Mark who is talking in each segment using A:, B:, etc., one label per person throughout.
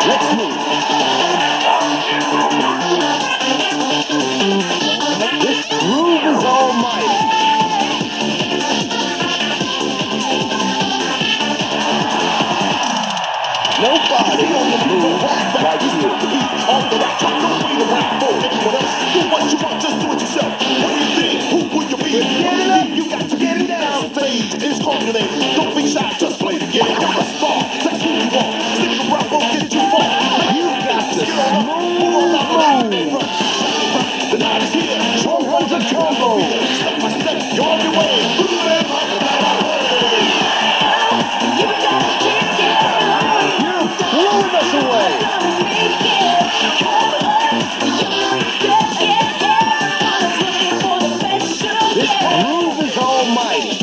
A: Let's move. This groove is almighty. Nobody moves like you.
B: On the right track, don't wait around for anyone else. Do what you want, just do it yourself. What do you think? Who will you be?
A: Get it up.
B: You got to get it down. Stage is conquering. Don't be shy, just play the game. You're a star. That's who you are. Stick around, won't get you far.
A: You got to
B: Get on up, move on up,
A: move.
B: the night is here.
A: 200 combos.
B: Step by step, you're on your way. Move and rock the way.
A: You're blowing us away. This groove is almighty.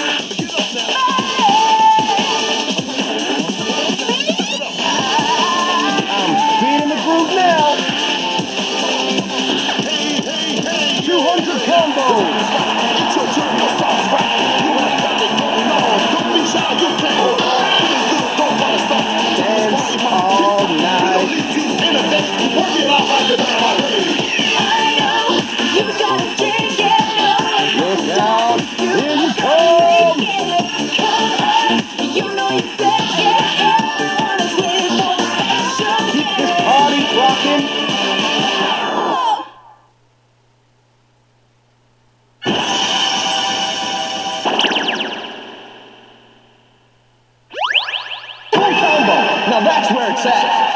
A: I'm feeling the groove now. 200 combos.
B: It's your turn, your stars right. You ain't got it going on. Don't be shy, you can't hold on. Feeling good, don't wanna stop.
A: Dance all night.
B: Leave you in a day. Work it out like it's on my way.
A: Look out. Here you come. Keep this party rocking. Full combo. Now that's where it's at.